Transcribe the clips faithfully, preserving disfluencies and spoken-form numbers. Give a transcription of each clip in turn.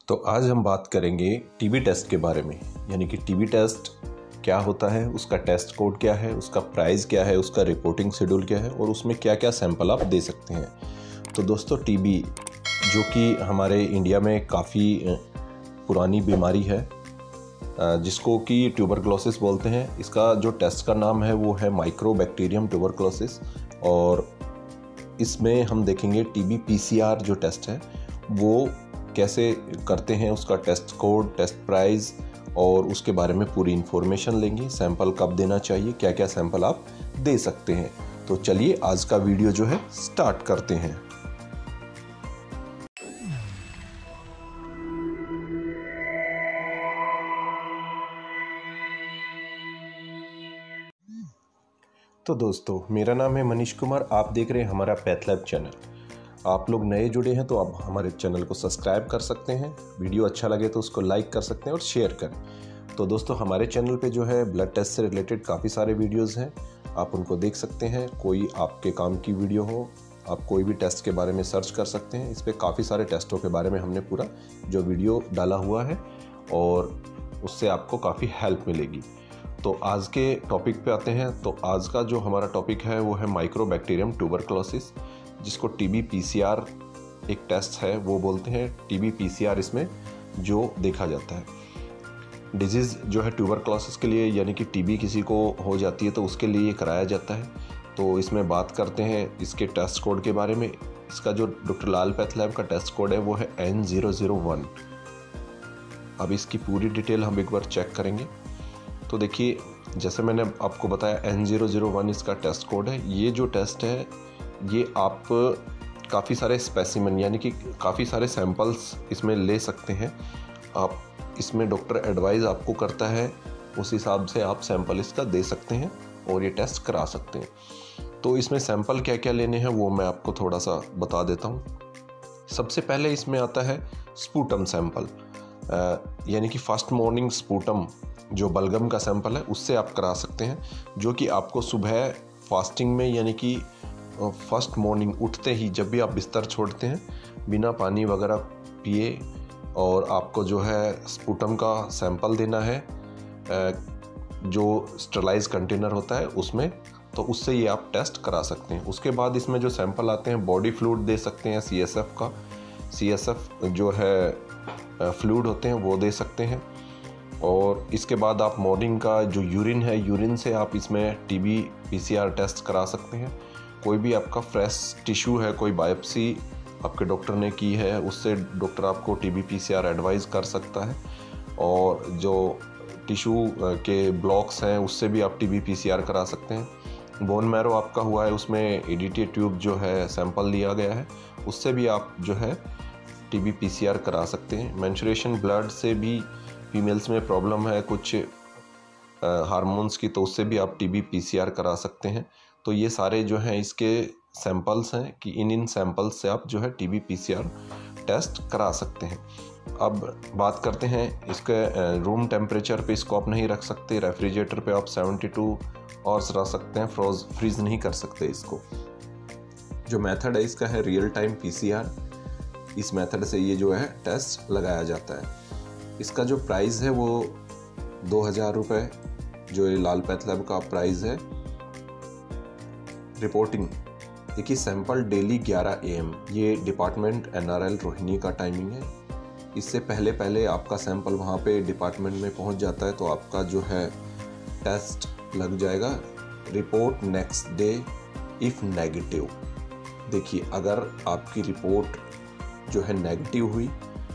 तो आज हम बात करेंगे टीबी टेस्ट के बारे में, यानी कि टीबी टेस्ट क्या होता है, उसका टेस्ट कोड क्या है, उसका प्राइस क्या है, उसका रिपोर्टिंग शेड्यूल क्या है और उसमें क्या क्या सैंपल आप दे सकते हैं। तो दोस्तों, टीबी जो कि हमारे इंडिया में काफ़ी पुरानी बीमारी है जिसको कि ट्यूबरक्लोसिस बोलते हैं, इसका जो टेस्ट का नाम है वो है माइक्रोबैक्टीरियम ट्यूबरक्लोसिस। और इसमें हम देखेंगे टीबी पीसीआर जो टेस्ट है वो कैसे करते हैं, उसका टेस्ट कोड, टेस्ट प्राइस और उसके बारे में पूरी इन्फॉर्मेशन लेंगे। सैंपल कब देना चाहिए, क्या क्या सैंपल आप दे सकते हैं। तो चलिए आज का वीडियो जो है स्टार्ट करते हैं। तो दोस्तों, मेरा नाम है मनीष कुमार, आप देख रहे हैं हमारा पैथलैब चैनल। आप लोग नए जुड़े हैं तो आप हमारे चैनल को सब्सक्राइब कर सकते हैं, वीडियो अच्छा लगे तो उसको लाइक कर सकते हैं और शेयर करें। तो दोस्तों, हमारे चैनल पे जो है ब्लड टेस्ट से रिलेटेड काफ़ी सारे वीडियोस हैं, आप उनको देख सकते हैं। कोई आपके काम की वीडियो हो, आप कोई भी टेस्ट के बारे में सर्च कर सकते हैं। इस पर काफ़ी सारे टेस्टों के बारे में हमने पूरा जो वीडियो डाला हुआ है और उससे आपको काफ़ी हेल्प मिलेगी। तो आज के टॉपिक पे आते हैं। तो आज का जो हमारा टॉपिक है वो है माइक्रोबैक्टीरियम ट्यूबरक्लोसिस, जिसको टीबी पीसीआर एक टेस्ट है वो बोलते हैं। टीबी पीसीआर इसमें जो देखा जाता है, डिजीज़ जो है ट्यूबरक्लोसिस के लिए, यानी कि टीबी किसी को हो जाती है तो उसके लिए कराया जाता है। तो इसमें बात करते हैं इसके टेस्ट कोड के बारे में। इसका जो डॉक्टर लाल पैथलैब का टेस्ट कोड है वो है एन ज़ीरो ज़ीरो वन। अब इसकी पूरी डिटेल हम एक बार चेक करेंगे। तो देखिए, जैसे मैंने आपको बताया एन ज़ीरो ज़ीरो वन इसका टेस्ट कोड है। ये जो टेस्ट है ये आप काफ़ी सारे स्पेसिमेन यानी कि काफ़ी सारे सैंपल्स इसमें ले सकते हैं। आप इसमें डॉक्टर एडवाइस आपको करता है, उस हिसाब से आप सैंपल इसका दे सकते हैं और ये टेस्ट करा सकते हैं। तो इसमें सैंपल क्या क्या लेने हैं वो मैं आपको थोड़ा सा बता देता हूँ। सबसे पहले इसमें आता है स्पूटम सैंपल, यानी कि फर्स्ट मॉर्निंग स्पूटम जो बलगम का सैंपल है उससे आप करा सकते हैं, जो कि आपको सुबह फास्टिंग में यानी कि फर्स्ट मॉर्निंग उठते ही जब भी आप बिस्तर छोड़ते हैं बिना पानी वगैरह पिए और आपको जो है स्पूटम का सैंपल देना है, जो स्टरलाइज कंटेनर होता है उसमें। तो उससे ये आप टेस्ट करा सकते हैं। उसके बाद इसमें जो सैंपल आते हैं, बॉडी फ्लूइड दे सकते हैं, सीएसएफ का सीएसएफ जो है फ्लूइड होते हैं वो दे सकते हैं। और इसके बाद आप मॉर्निंग का जो यूरिन है, यूरिन से आप इसमें टीबी पीसीआर टेस्ट करा सकते हैं। कोई भी आपका फ्रेश टिश्यू है, कोई बायोप्सी आपके डॉक्टर ने की है, उससे डॉक्टर आपको टीबी पीसीआर एडवाइस कर सकता है। और जो टिश्यू के ब्लॉक्स हैं उससे भी आप टीबी पीसीआर करा सकते हैं। बोन मैरो आपका हुआ है, उसमें एडीटी ट्यूब जो है सैंपल लिया गया है, उससे भी आप जो है टीबी पीसीआर करा सकते हैं। मेंस्ट्रुएशन ब्लड से भी फीमेल्स में प्रॉब्लम है कुछ हार्मोन्स की, तो उससे भी आप टीबी पीसीआर करा सकते हैं। तो ये सारे जो हैं इसके सैंपल्स हैं कि इन इन सैंपल्स से आप जो है टीबी पीसीआर टेस्ट करा सकते हैं। अब बात करते हैं इसके रूम टेम्परेचर पे इसको आप नहीं रख सकते, रेफ्रिजरेटर पे आप बहत्तर आवर्स रख सकते हैं, फ्रोज फ्रीज नहीं कर सकते इसको। जो मेथड है इसका है रियल टाइम पीसीआर। इस मेथड से ये जो है टेस्ट लगाया जाता है। इसका जो प्राइस है वो दो हज़ार रुपये, जो ये लाल पैथलैब का प्राइस है। रिपोर्टिंग देखिए, सैंपल डेली ग्यारह ए एम, ये डिपार्टमेंट एनआरएल रोहिणी का टाइमिंग है। इससे पहले पहले आपका सैंपल वहाँ पे डिपार्टमेंट में पहुँच जाता है तो आपका जो है टेस्ट लग जाएगा। Report next day if negative. देखिए, अगर आपकी रिपोर्ट जो है नेगेटिव हुई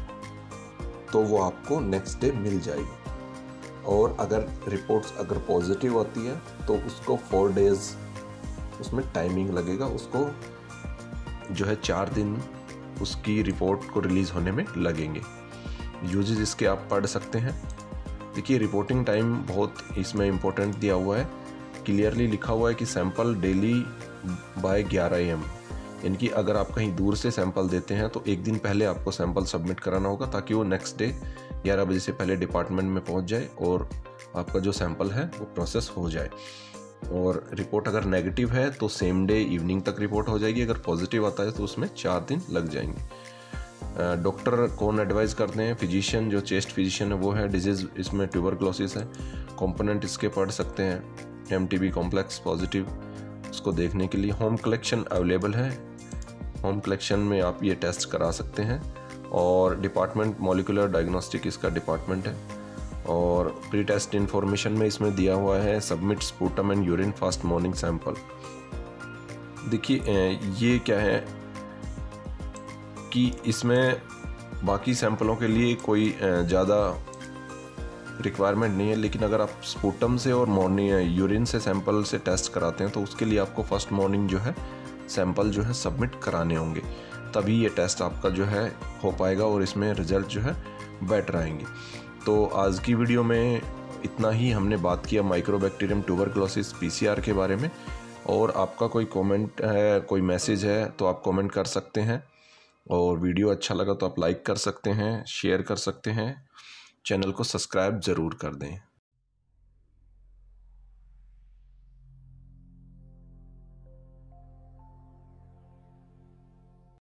तो वो आपको नेक्स्ट डे मिल जाएगी। और अगर रिपोर्ट्स अगर पॉजिटिव होती है तो उसको फोर डेज़ उसमें टाइमिंग लगेगा, उसको जो है चार दिन उसकी रिपोर्ट को रिलीज़ होने में लगेंगे। यूजेस इसके आप पढ़ सकते हैं। देखिए, रिपोर्टिंग टाइम बहुत इसमें इम्पोर्टेंट दिया हुआ है, क्लियरली लिखा हुआ है कि सैंपल डेली बाय ग्यारह ए एम, यानी कि अगर आप कहीं दूर से सैंपल देते हैं तो एक दिन पहले आपको सैंपल सबमिट कराना होगा ताकि वो नेक्स्ट डे ग्यारह बजे से पहले डिपार्टमेंट में पहुंच जाए और आपका जो सैंपल है वो प्रोसेस हो जाए। और रिपोर्ट अगर नेगेटिव है तो सेम डे इवनिंग तक रिपोर्ट हो जाएगी, अगर पॉजिटिव आता है तो उसमें चार दिन लग जाएंगे। डॉक्टर कौन एडवाइस करते हैं, फिजिशियन जो चेस्ट फिजिशियन है वो है। डिजीज़ इसमें ट्यूबरक्लोसिस है। कंपोनेंट इसके पढ़ सकते हैं, M T B complex positive, उसको देखने के लिए होम कलेक्शन अवेलेबल है। होम कलेक्शन में आप ये टेस्ट करा सकते हैं। और डिपार्टमेंट मॉलिकुलर डायग्नोस्टिक इसका डिपार्टमेंट है। और प्री टेस्ट इन्फॉर्मेशन में इसमें दिया हुआ है submit sputum and urine fast morning sample. देखिए ये क्या है कि इसमें बाकी सैंपलों के लिए कोई ज़्यादा रिक्वायरमेंट नहीं है, लेकिन अगर आप स्पूटम से और मॉर्निंग यूरिन से सैंपल से टेस्ट कराते हैं तो उसके लिए आपको फर्स्ट मॉर्निंग जो है सैंपल जो है सबमिट कराने होंगे, तभी ये टेस्ट आपका जो है हो पाएगा और इसमें रिज़ल्ट जो है बेटर आएंगे। तो आज की वीडियो में इतना ही। हमने बात किया माइक्रोबैक्टीरियम ट्यूबरक्लोसिस पीसीआर के बारे में। और आपका कोई कमेंट है, कोई मैसेज है तो आप कमेंट कर सकते हैं। और वीडियो अच्छा लगा तो आप लाइक कर सकते हैं, शेयर कर सकते हैं, चैनल को सब्सक्राइब ज़रूर कर दें।